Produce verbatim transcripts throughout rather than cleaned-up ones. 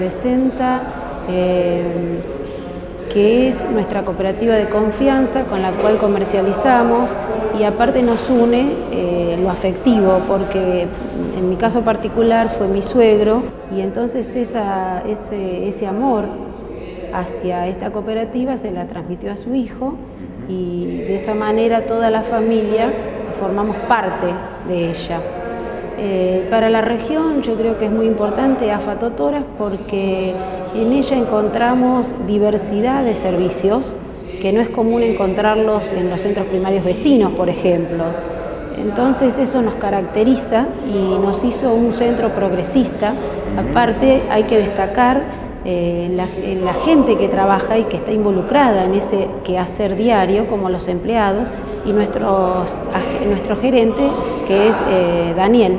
representa, eh, que es nuestra cooperativa de confianza con la cual comercializamos, y aparte nos une eh, lo afectivo, porque en mi caso particular fue mi suegro, y entonces esa, ese, ese amor hacia esta cooperativa se la transmitió a su hijo, y de esa manera toda la familia formamos parte de ella. Eh, para la región yo creo que es muy importante AFA Totoras, porque en ella encontramos diversidad de servicios que no es común encontrarlos en los centros primarios vecinos, por ejemplo. Entonces eso nos caracteriza y nos hizo un centro progresista. Aparte hay que destacar eh, la, la gente que trabaja y que está involucrada en ese quehacer diario, como los empleados y nuestros, nuestro gerente, que es eh, Daniel.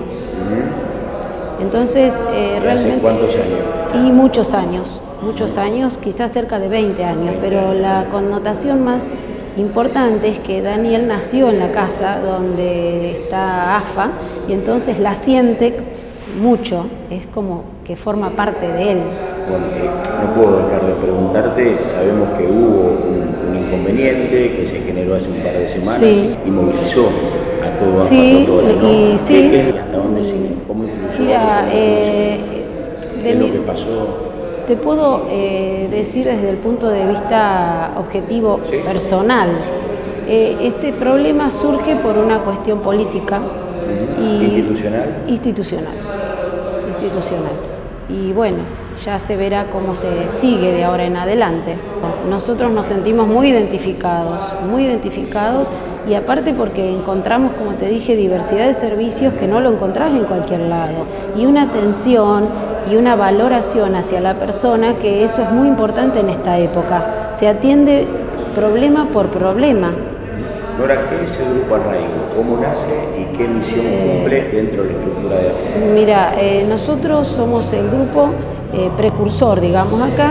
Entonces, eh, realmente... ¿Hace cuántos años? Y muchos años, muchos años, quizás cerca de veinte años, pero la connotación más importante es que Daniel nació en la casa donde está AFA, y entonces la siente mucho, es como que forma parte de él. Bueno, eh, no puedo dejar de preguntarte, sabemos que hubo un, un inconveniente que se generó hace un par de semanas, sí, y movilizó a todo sí, AFA Totoras, ¿no? Y, sí. ¿Qué, qué, ¿Hasta dónde se, cómo influyó? Mira, eh, ¿Qué es lo que pasó? Te puedo eh, decir desde el punto de vista objetivo, sí, personal. Sí. Eh, este problema surge por una cuestión política. Uh-huh. y ¿Institucional? Institucional. Institucional. Y bueno, ya se verá cómo se sigue de ahora en adelante. Nosotros nos sentimos muy identificados, muy identificados, y aparte porque encontramos, como te dije, diversidad de servicios que no lo encontrás en cualquier lado, y una atención y una valoración hacia la persona, que eso es muy importante en esta época. Se atiende problema por problema. Nora, ¿qué es el Grupo Arraigo? ¿Cómo nace y qué misión cumple eh, dentro de la estructura de AFA? Mira, eh, nosotros somos el grupo eh, precursor, digamos acá,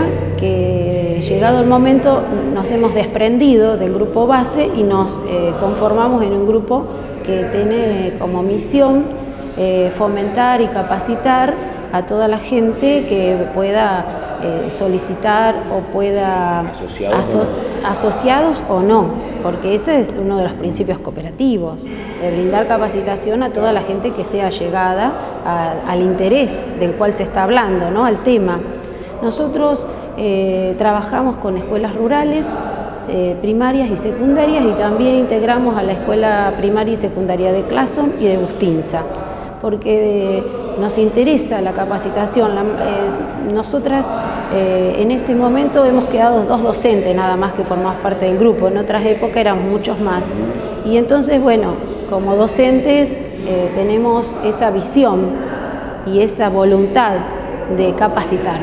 que llegado el momento nos hemos desprendido del grupo base y nos eh, conformamos en un grupo que tiene como misión eh, fomentar y capacitar a toda la gente que pueda eh, solicitar o pueda... ¿Asociados, aso no? asociados o no, porque ese es uno de los principios cooperativos, de brindar capacitación a toda la gente que sea llegada a, al interés del cual se está hablando, ¿no? Al tema. Nosotros eh, trabajamos con escuelas rurales, eh, primarias y secundarias, y también integramos a la escuela primaria y secundaria de Clason y de Bustinza, porque eh, nos interesa la capacitación. La, eh, nosotras eh, en este momento hemos quedado dos docentes nada más que formamos parte del grupo, en otras épocas éramos muchos más, y entonces bueno, como docentes eh, tenemos esa visión y esa voluntad de capacitar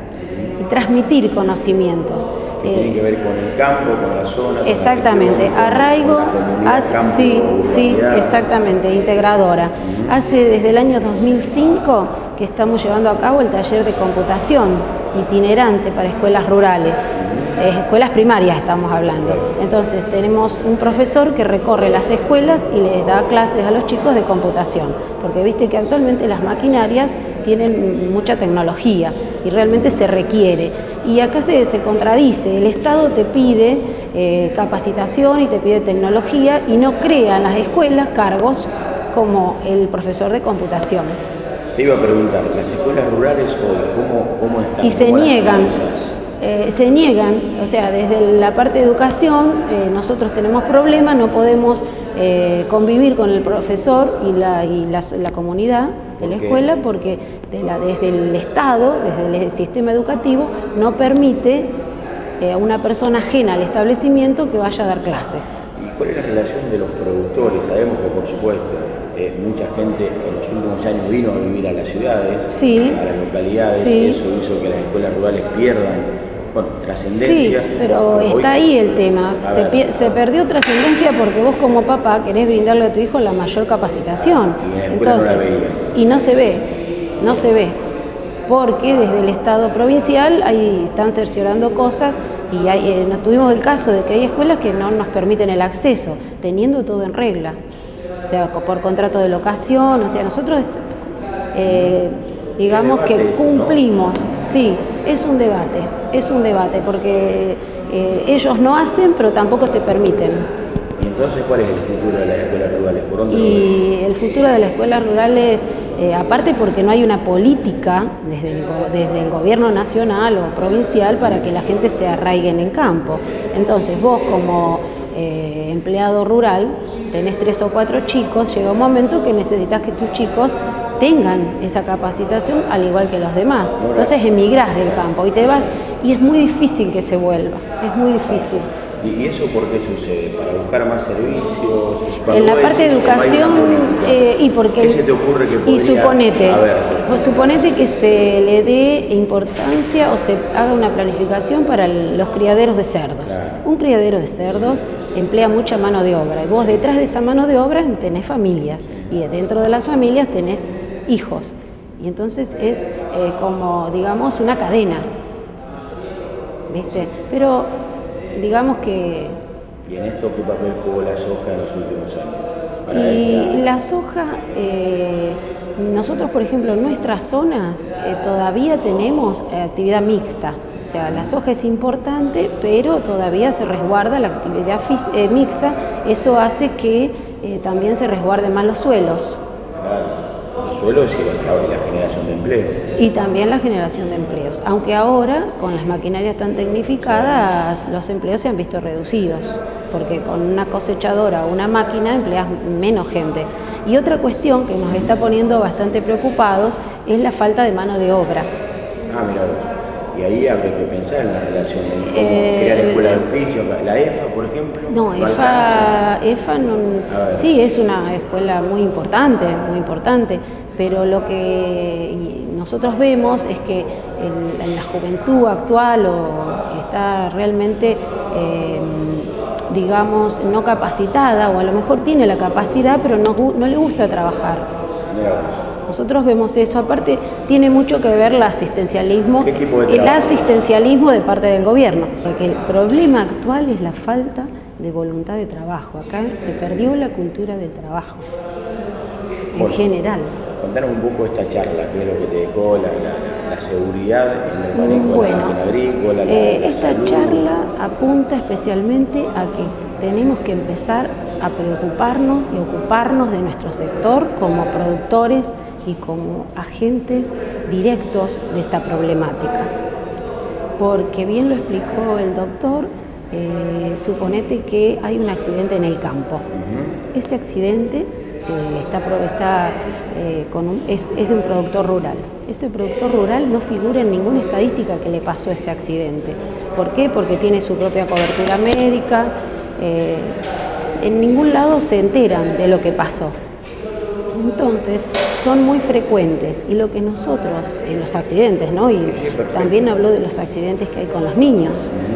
y transmitir conocimientos. Que tiene que ver con el campo, con la zona. Exactamente, con la Arraigo, hace, campo, sí, sí, exactamente, integradora. Uh-huh. Hace desde el año dos mil cinco que estamos llevando a cabo el taller de computación itinerante para escuelas rurales, eh, escuelas primarias estamos hablando. Entonces tenemos un profesor que recorre las escuelas y les da clases a los chicos de computación, porque viste que actualmente las maquinarias tienen mucha tecnología y realmente se requiere. Y acá se, se contradice, el Estado te pide eh, capacitación y te pide tecnología y no crea en las escuelas cargos como el profesor de computación. Te iba a preguntar, las escuelas rurales hoy, ¿cómo, cómo están? Y se niegan, eh, se niegan, o sea, desde la parte de educación eh, nosotros tenemos problemas, no podemos eh, convivir con el profesor y la, y la, la comunidad de la escuela, porque de la, desde el Estado, desde el sistema educativo, no permite eh, a una persona ajena al establecimiento que vaya a dar clases. ¿Y cuál es la relación de los productores? Sabemos que, por supuesto, eh, mucha gente en los últimos años vino a vivir a las ciudades, sí, a las localidades, sí. Eso hizo que las escuelas rurales pierdan, bueno, trascendencia. Sí, pero está hoy, ahí el tema. Se, se perdió trascendencia porque vos como papá querés brindarle a tu hijo la mayor capacitación. Y en la Entonces, no la veía. Y no se ve, no se ve. Porque desde el Estado provincial ahí están cerciorando cosas y hay, eh, nos tuvimos el caso de que hay escuelas que no nos permiten el acceso, teniendo todo en regla. O sea, por contrato de locación, o sea, nosotros... Eh, digamos que cumplimos. Sí, es un debate, es un debate, porque eh, ellos no hacen, pero tampoco te permiten. ¿Y entonces cuál es el futuro de las escuelas rurales? ¿Por dónde Y lo ves? el futuro de las escuelas rurales, eh, aparte porque no hay una política desde el, desde el gobierno nacional o provincial para que la gente se arraigue en el campo. Entonces vos como eh, empleado rural tenés tres o cuatro chicos, llega un momento que necesitas que tus chicos tengan esa capacitación al igual que los demás. Entonces emigrás del campo y te vas, y es muy difícil que se vuelva, es muy difícil. ¿Y eso por qué sucede? ¿Para buscar más servicios? En la parte de educación, eh, y porque... ¿Qué se te ocurre que podría Y suponete, haber? pues suponete que se le dé importancia o se haga una planificación para el, los criaderos de cerdos. Claro. Un criadero de cerdos emplea mucha mano de obra, y vos detrás de esa mano de obra tenés familias, y dentro de las familias tenés hijos. Y entonces es eh, como, digamos, una cadena, ¿viste? Pero digamos que... ¿Y en esto qué papel jugó la soja en los últimos años? Para y esta... la soja, eh, nosotros por ejemplo en nuestras zonas eh, todavía tenemos eh, actividad mixta. O sea, la soja es importante, pero todavía se resguarda la actividad eh, mixta. Eso hace que eh, también se resguarden más los suelos. Claro, los suelos y los trabajos y la generación de empleo. Y también la generación de empleos. Aunque ahora, con las maquinarias tan tecnificadas, los empleos se han visto reducidos, porque con una cosechadora o una máquina empleas menos gente. Y otra cuestión que nos está poniendo bastante preocupados es la falta de mano de obra. Ah, mira vos. Y ahí habría que pensar en la relación de cómo Eh, crear escuelas de oficio, la E F A, por ejemplo. No, ¿no EFA, EFA no, A sí es una escuela muy importante, muy importante, pero lo que nosotros vemos es que en, en la juventud actual o está realmente, eh, digamos, no capacitada, o a lo mejor tiene la capacidad, pero no, no le gusta trabajar. Mira vos. Nosotros vemos eso, aparte tiene mucho que ver el asistencialismo, ¿Qué tipo de el trabajo? asistencialismo de parte del gobierno, porque el problema actual es la falta de voluntad de trabajo. Acá se perdió la cultura del trabajo, en Bueno, general. Contanos un poco esta charla, qué es lo que te dejó, la, la, la seguridad en el manejo Bueno, de la máquina agrícola. La, eh, la esta salud. charla apunta especialmente a que tenemos que empezar a preocuparnos y ocuparnos de nuestro sector como productores y como agentes directos de esta problemática. Porque bien lo explicó el doctor, eh, suponete que hay un accidente en el campo. Uh-huh. Ese accidente eh, está, está, eh, con un, es, es de un productor rural. Ese productor rural no figura en ninguna estadística que le pasó ese accidente. ¿Por qué? Porque tiene su propia cobertura médica. Eh, en ningún lado se enteran de lo que pasó. Entonces, son muy frecuentes, y lo que nosotros, en los accidentes, ¿no? Y también habló de los accidentes que hay con los niños.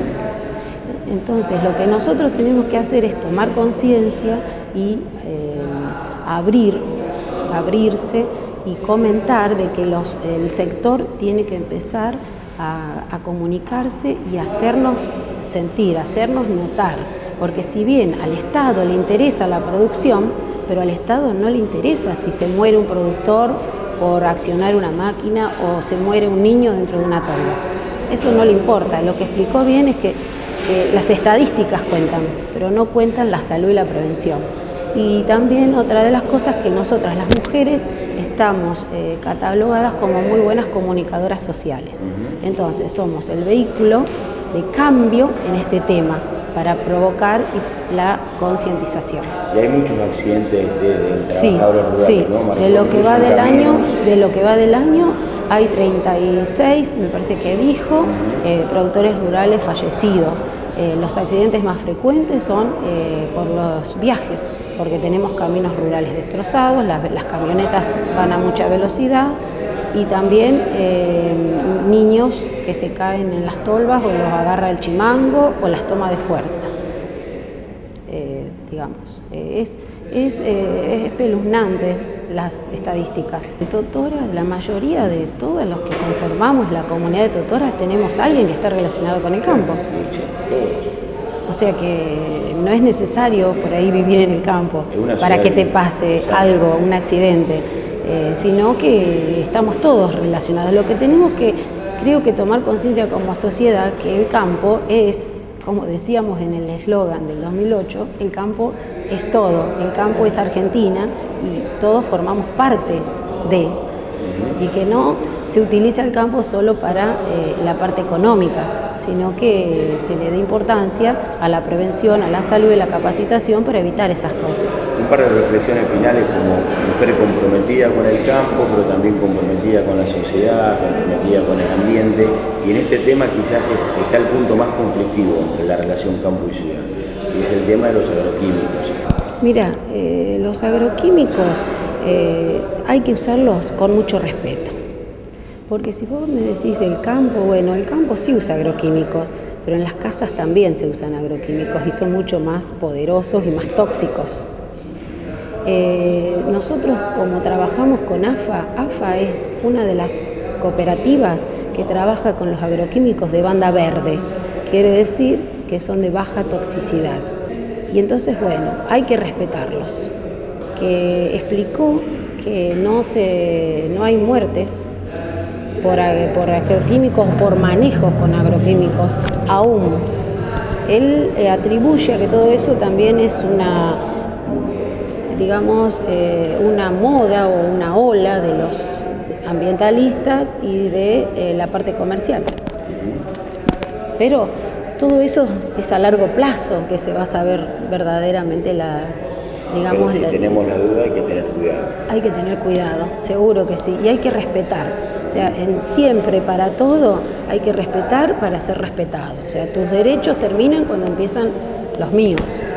Entonces, lo que nosotros tenemos que hacer es tomar conciencia y eh, abrir, abrirse y comentar de que los, el sector tiene que empezar a, a comunicarse y hacernos sentir, hacernos notar. Porque si bien al Estado le interesa la producción, pero al Estado no le interesa si se muere un productor por accionar una máquina o se muere un niño dentro de una tolva. Eso no le importa. Lo que explicó bien es que eh, las estadísticas cuentan, pero no cuentan la salud y la prevención. Y también otra de las cosas que nosotras las mujeres estamos eh, catalogadas como muy buenas comunicadoras sociales. Entonces somos el vehículo de cambio en este tema, para provocar la concientización. Y hay muchos accidentes de, de sí, trabajadores rurales, sí. ¿no? Maricón, de lo que va del caminos. año, de lo que va del año hay treinta y seis, me parece que dijo, uh-huh. eh, productores rurales fallecidos. Eh, los accidentes más frecuentes son eh, por los viajes, porque tenemos caminos rurales destrozados, las, las camionetas van a mucha velocidad, y también eh, niños que se caen en las tolvas o los agarra el chimango o las toma de fuerza. Eh, digamos, eh, es, es, eh, es espeluznante las estadísticas. De totoras, la mayoría de todos los que conformamos la comunidad de totoras tenemos a alguien que está relacionado con el campo. Sí, todos. O sea que no es necesario por ahí vivir en el campo para que te pase Exacto. algo, un accidente. eh, sino que estamos todos relacionados. Lo que tenemos que, creo que tomar conciencia como sociedad, que el campo es, como decíamos en el eslogan del dos mil ocho, el campo es todo, el campo es Argentina y todos formamos parte de, y que no se utiliza el campo solo para eh, la parte económica, sino que se le dé importancia a la prevención, a la salud y la capacitación para evitar esas cosas. Un par de reflexiones finales como mujer comprometida con el campo, pero también comprometida con la sociedad, comprometida con el ambiente, y en este tema quizás es, está el punto más conflictivo entre la relación campo y ciudad, y es el tema de los agroquímicos. Mira, eh, los agroquímicos eh, hay que usarlos con mucho respeto, porque si vos me decís del campo, bueno, el campo sí usa agroquímicos, pero en las casas también se usan agroquímicos y son mucho más poderosos y más tóxicos. Eh, nosotros, como trabajamos con A F A, A F A es una de las cooperativas que trabaja con los agroquímicos de banda verde, quiere decir que son de baja toxicidad. Y entonces, bueno, hay que respetarlos. Que explicó que no, se, no hay muertes por, por agroquímicos, por manejos con agroquímicos, aún. Él eh, atribuye a que todo eso también es una, digamos, eh, una moda o una ola de los ambientalistas y de eh, la parte comercial. Pero todo eso es a largo plazo que se va a saber verdaderamente la, digamos... Pero si la, tenemos la duda hay que tener cuidado. Hay que tener cuidado, seguro que sí, y hay que respetar. O sea, en, siempre, para todo, hay que respetar para ser respetado. O sea, tus derechos terminan cuando empiezan los míos.